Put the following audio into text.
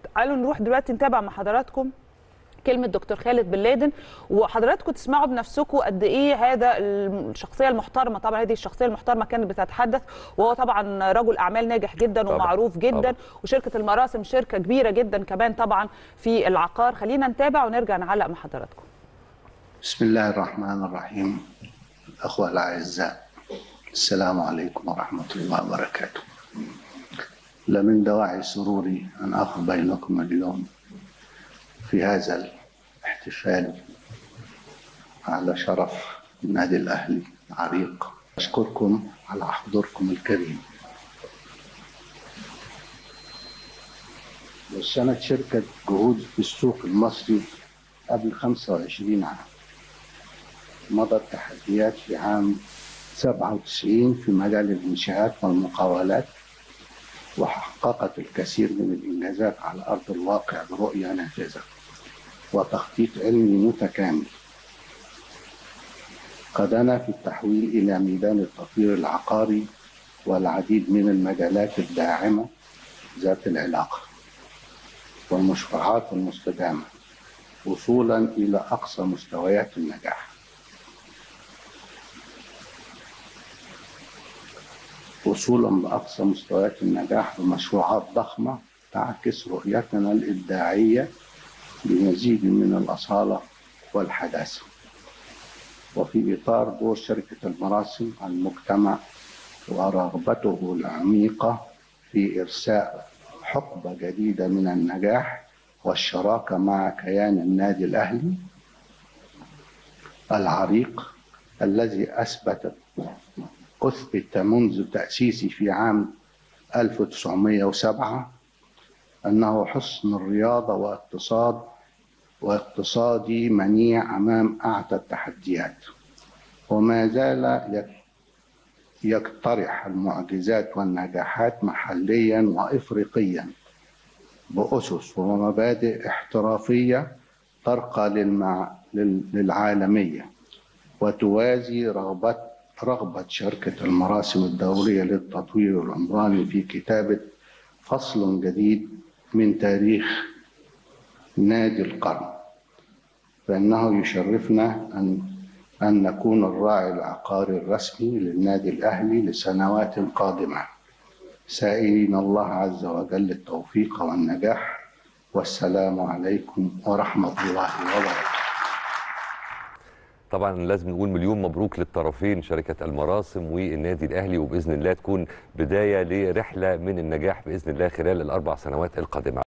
تعالوا نروح دلوقتي نتابع مع حضراتكم كلمة دكتور خالد بن لادن، وحضراتكم تسمعوا بنفسكم قد ايه هذا الشخصية المحترمة. طبعا هذه الشخصية المحترمة كانت بتتحدث، وهو طبعا رجل اعمال ناجح جدا ومعروف جدا، وشركة المراسم شركة كبيرة جدا كمان طبعا في العقار. خلينا نتابع ونرجع نعلق مع حضراتكم. بسم الله الرحمن الرحيم. الأخوة الأعزاء، السلام عليكم ورحمة الله وبركاته. لمن دواعي سروري أن أقف بينكم اليوم في هذا الاحتفال على شرف النادي الأهلي العريق. أشكركم على حضوركم الكريم. وسنة شركة جهود في السوق المصري قبل 25 عام. مضت تحديات في عام 97 في مجال الإنشاءات والمقاولات، وحققت الكثير من الإنجازات على أرض الواقع برؤية نافذة وتخطيط علمي متكامل. قادنا في التحويل إلى ميدان التطوير العقاري والعديد من المجالات الداعمة ذات العلاقة والمشروعات المستدامة، وصولا إلى أقصى مستويات النجاح. لأقصى مستويات النجاح بمشروعات ضخمة تعكس رؤيتنا الإبداعية بمزيد من الأصالة والحداثة. وفي إطار دور شركة المراسم على المجتمع ورغبته العميقة في إرساء حقبة جديدة من النجاح والشراكة مع كيان النادي الأهلي العريق الذي أثبت منذ تأسيسه في عام 1907 أنه حصن الرياضة واقتصادي منيع أمام أعتى التحديات، وما زال يقترح المعجزات والنجاحات محليا وإفريقيا بأسس ومبادئ احترافية ترقى للعالمية، وتوازي رغبة شركة المراسم الدولية للتطوير العمراني في كتابة فصل جديد من تاريخ نادي القرن. فإنه يشرفنا أن نكون الراعي العقاري الرسمي للنادي الأهلي لسنوات قادمة، سائلين الله عز وجل التوفيق والنجاح. والسلام عليكم ورحمة الله وبركاته. طبعا لازم نقول مليون مبروك للطرفين، شركة المراسم والنادي الأهلي، وبإذن الله تكون بداية لرحلة من النجاح بإذن الله خلال ال4 سنوات القادمة.